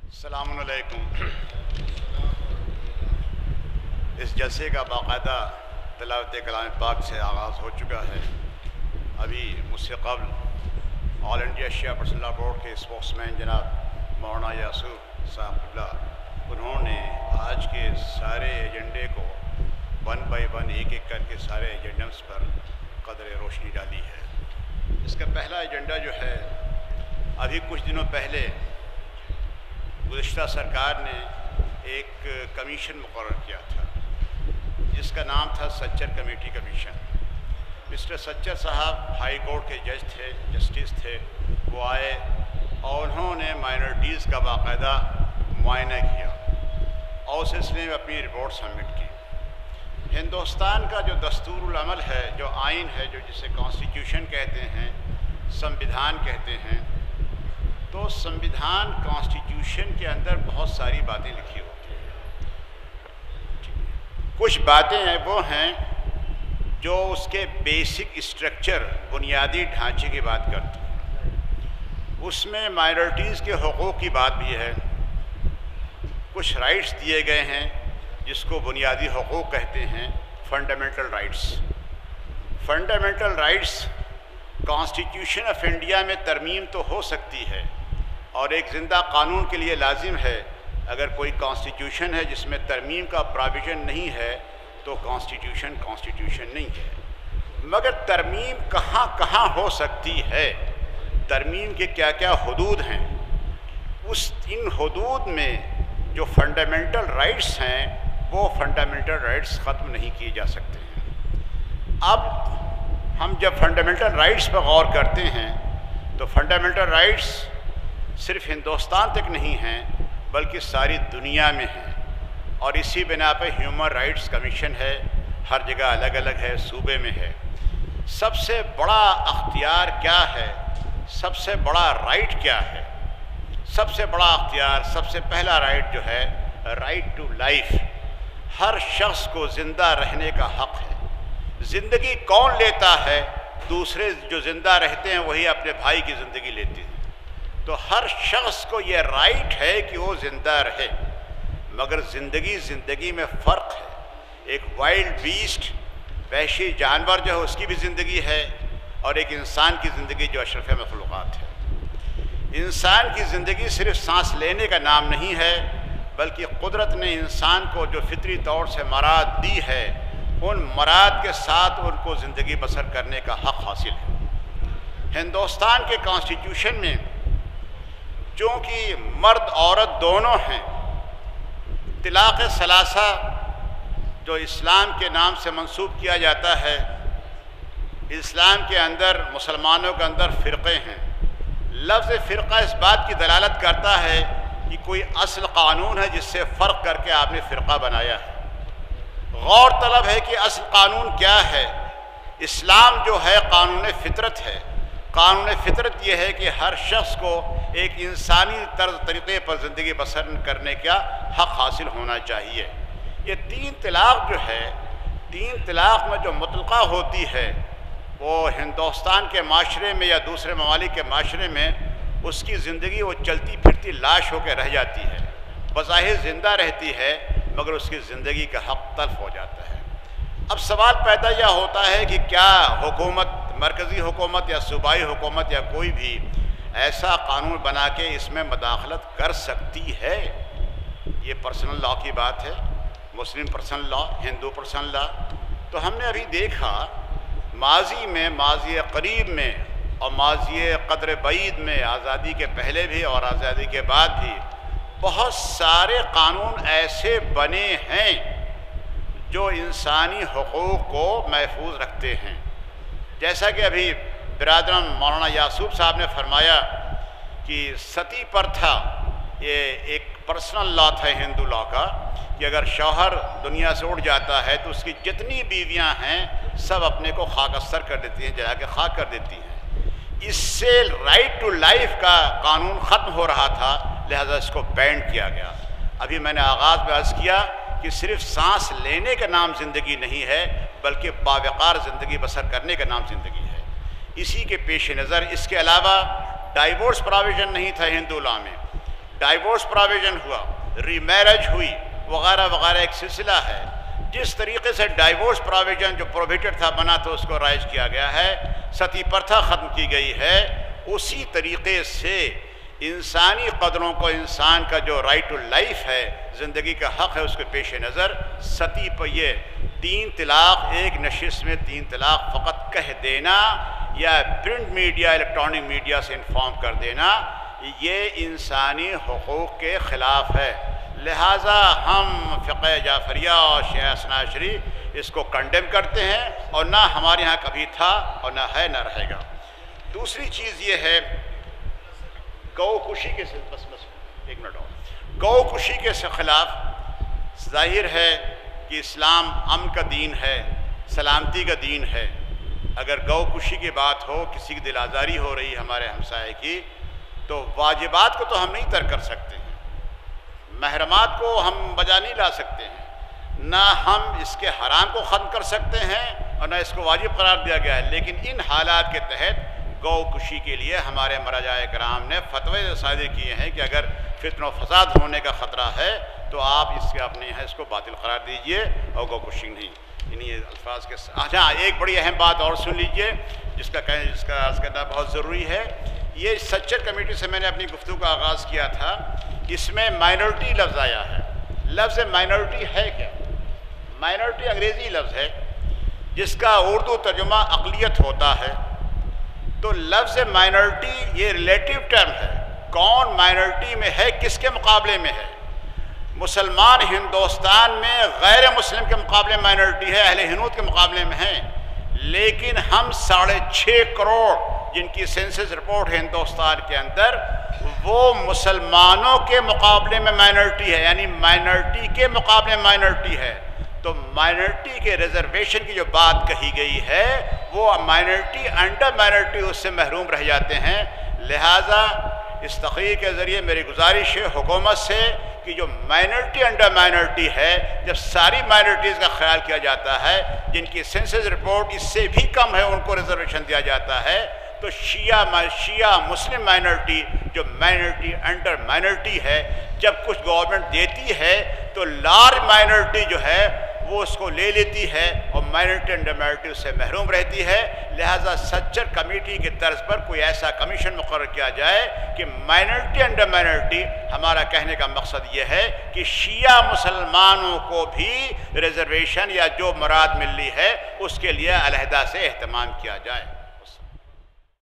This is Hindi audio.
अस्सलामुअलैकुम। इस जलसे का बाकायदा तिलावत कलाम पाक से आगाज़ हो चुका है। अभी मुझसे कबल all India Shia personal board के स्पोक्समैन जनाब मौलाना यासूफ साहब उन्होंने आज के सारे एजेंडे को वन बाय वन एक एक करके सारे एजेंडम्स पर कदर रोशनी डाली है। इसका पहला एजेंडा जो है, अभी कुछ दिनों पहले गुज़िश्ता सरकार ने एक कमीशन मुकर्रर किया था जिसका नाम था Sachar committee commission. Mister Sachar साहब हाई कोर्ट के जज थे, जस्टिस थे। वो आए और उन्होंने माइनॉरिटीज़ का बाकायदा मुआयना किया और उस सिलसिले में अपनी रिपोर्ट सबमिट की। हिंदुस्तान का जो दस्तूरुल अमल है, जो आइन है, जो जिसे कॉन्स्टिट्यूशन कहते हैं, संविधान कहते हैं, तो संविधान कॉन्स्टिट्यूशन के अंदर बहुत सारी बातें लिखी होती हैं। कुछ बातें वो हैं जो उसके बेसिक स्ट्रक्चर, बुनियादी ढांचे की बात करती हैं। उसमें माइनॉरिटीज़ के हुकूक़ की बात भी है। कुछ राइट्स दिए गए हैं जिसको बुनियादी हुकूक़ कहते हैं, fundamental rights. Fundamental rights constitution of India में तरमीम तो हो सकती है और एक ज़िंदा कानून के लिए लाजिम है। अगर कोई कॉन्स्टिट्यूशन है जिसमें तरमीम का प्रोविज़न नहीं है तो कॉन्स्टिट्यूशन नहीं है। मगर तरमीम कहाँ कहाँ हो सकती है, तरमीम के क्या क्या हुदूद हैं, इन हुदूद में जो फंडामेंटल राइट्स हैं वो फंडामेंटल राइट्स ख़त्म नहीं किए जा सकते हैं। अब हम जब फंडामेंटल राइट्स पर गौर करते हैं तो फंडामेंटल राइट्स सिर्फ हिंदुस्तान तक नहीं हैं बल्कि सारी दुनिया में हैं और इसी बिना पर ह्यूमन राइट्स कमीशन है, हर जगह अलग अलग है, सूबे में है। सबसे बड़ा अख्तियार क्या है, सबसे बड़ा राइट क्या है? सबसे बड़ा अख्तियार, सबसे पहला राइट जो है, राइट टू लाइफ। हर शख्स को ज़िंदा रहने का हक़ है। ज़िंदगी कौन लेता है? दूसरे जो ज़िंदा रहते हैं वही अपने भाई की ज़िंदगी लेते हैं। तो हर शख्स को ये राइट है कि वो ज़िंदा रहे। मगर ज़िंदगी में फ़र्क है। एक वाइल्ड बीस्ट, वहशी जानवर जो है, उसकी भी ज़िंदगी है और एक इंसान की ज़िंदगी जो अशरफ मखलूक़ात है। इंसान की ज़िंदगी सिर्फ सांस लेने का नाम नहीं है बल्कि कुदरत ने इंसान को जो फितरी तौर से मराद दी है, उन मराद के साथ उनको ज़िंदगी बसर करने का हक़ हासिल है। हिंदुस्तान के कॉन्स्टिट्यूशन में चूँकि मर्द औरत दोनों हैं, तिलाक़ सलासा जो इस्लाम के नाम से मंसूब किया जाता है, इस्लाम के अंदर मुसलमानों के अंदर फ़िरक़े हैं। लफ्ज़ फ़िरक़ा इस बात की दलालत करता है कि कोई असल कानून है जिससे फ़र्क करके आपने फ़िरक़ा बनाया है। गौर तलब है कि असल कानून क्या है। इस्लाम जो है कानून फ़ितरत है। कानून फ़ितरत ये है कि हर शख्स को एक इंसानी तरीक़े पर ज़िंदगी बसर करने का हक़ हासिल होना चाहिए। ये तीन तलाक़ जो है, तीन तलाक़ में जो मुतलक़ा होती है वो हिंदुस्तान के माशरे में या दूसरे ममालिक के माशरे में उसकी ज़िंदगी वो चलती फिरती लाश होकर रह जाती है। बज़ाहिर ज़िंदा रहती है मगर उसकी ज़िंदगी का हक़ तल्फ़ हो जाता है। अब सवाल पैदा यह होता है कि क्या हुकूमत, मरकज़ी हुकूमत या सूबाई हुकूमत या कोई भी ऐसा कानून बना के इसमें मदाखलत कर सकती है? ये पर्सनल लॉ की बात है, Muslim personal law, Hindu personal law. तो हमने अभी देखा माजी में, माजी करीब में और माजी कदर बईद में, आज़ादी के पहले भी और आज़ादी के बाद भी बहुत सारे कानून ऐसे बने हैं जो इंसानी हुकूक़ को महफूज रखते हैं। जैसा कि अभी बिरादरान मौलाना यासूफ साहब ने फरमाया कि सती प्रथा ये एक पर्सनल लॉ था हिंदू लॉ का, कि अगर शौहर दुनिया से उड़ जाता है तो उसकी जितनी बीवियां हैं सब अपने को खाकस्तर कर देती हैं, जला के खाक कर देती हैं। इससे राइट टू लाइफ का कानून ख़त्म हो रहा था, लिहाजा इसको बैन किया गया। अभी मैंने आगाज़ में अर्ज़ किया कि सिर्फ सांस लेने का नाम ज़िंदगी नहीं है बल्कि बावकार ज़िंदगी बसर करने का नाम ज़िंदगी है। इसी के पेश नज़र इसके अलावा डाइवोर्स प्रोविज़न नहीं था हिंदू लॉ में। डाइवोर्स प्रोविजन हुआ, रीमैरिज हुई, वगैरह वगैरह एक सिलसिला है। जिस तरीके से डाइवोर्स प्रोविजन जो प्रोहिबिटेड था बना तो उसको राइज किया गया है, सती प्रथा ख़त्म की गई है, उसी तरीके से इंसानी कदरों को, इंसान का जो राइट टू लाइफ है, ज़िंदगी का हक़ है, उसके पेश नज़र सती पर ये 3 तलाक़ एक नशिस्त में 3 तलाक़ फ़कत कह देना या प्रिंट मीडिया, इलेक्ट्रॉनिक मीडिया से इन्फॉर्म कर देना, ये इंसानी हुकूक़ के ख़िलाफ़ है। लिहाजा हम फ़िक़्ह जाफ़रिया और शिया असनाशरी इसको कंडेम करते हैं और ना हमारे यहाँ कभी था और ना है ना रहेगा। दूसरी चीज़ ये है गौकुशी के बस एक मिनट और, गौकुशी के ख़िलाफ़ ज़ाहिर है कि इस्लाम अमन का दीन है, सलामती का दीन है। अगर गौकुशी की बात हो, किसी की दिल आज़ारी हो रही है हमारे हमसाए की, तो वाजिबात को तो हम नहीं तर्क कर सकते हैं, महरमात को हम बजा नहीं ला सकते हैं, ना हम इसके हराम को ख़त्म कर सकते हैं और ना इसको वाजिब करार दिया गया है। लेकिन इन हालात के तहत गौकुशी के लिए हमारे मराजाए कराम ने फतवे सादे किए हैं कि अगर फितन व फसाद होने का ख़तरा है तो आप इसके अपने यहाँ इसको बातिल करार दीजिए और गौकुशी नहीं। इन्हीं अल्फाज के अच्छा, एक बड़ी अहम बात और सुन लीजिए जिसका अर्ज़ करना बहुत ज़रूरी है। ये सच्चर कमेटी से मैंने अपनी गुफ्तगू का आगाज़ किया था, इसमें माइनॉरिटी लफ्ज़ आया है। लफ्ज़ माइनॉरिटी है क्या? माइनॉरिटी अंग्रेज़ी लफ्ज़ है जिसका उर्दू तर्जुमा अक़लियत होता है। तो लफ्ज़ माइनॉरिटी ये रिलेटिव टर्म है, कौन माइनॉरिटी में है, किसके मुकाबले में है। मुसलमान हिंदुस्तान में गैर मुस्लिम के मुकाबले माइनॉरिटी है, अहले हिनूद के मुकाबले में है, लेकिन हम 6.5 करोड़ जिनकी सेंसस रिपोर्ट है हिंदुस्तान के अंदर, वो मुसलमानों के मुकाबले में माइनॉरिटी है, यानी माइनॉरिटी के मुकाबले माइनॉरिटी है। तो माइनॉरिटी के रिजर्वेशन की जो बात कही गई है वो माइनॉरिटी अंडर माइनॉरिटी उससे महरूम रह जाते हैं। लिहाजा इस तक़रीर के ज़रिए मेरी गुजारिश है हुकूमत से कि जो माइनॉरिटी अंडर माइनॉरिटी है, जब सारी माइनॉरिटीज़ का ख्याल किया जाता है, जिनकी सेंसस रिपोर्ट इससे भी कम है उनको रिजर्वेशन दिया जाता है, तो शिया मुस्लिम माइनॉरिटी जो माइनॉरिटी अंडर माइनॉरिटी है, जब कुछ गवर्नमेंट देती है तो लार्ज माइनॉरिटी जो है वो उसको ले लेती है और माइनॉरिटी अंडर माइनॉरिटी उससे महरूम रहती है। लिहाजा सच्चर कमेटी की तर्ज पर कोई ऐसा कमीशन मुकर्रर किया जाए कि माइनॉरिटी अंडर माइनॉरिटी, हमारा कहने का मकसद ये है कि शिया मुसलमानों को भी रिजर्वेशन या जो मुराद मिली है उसके लिए अलहदा से एहतमाम किया जाए।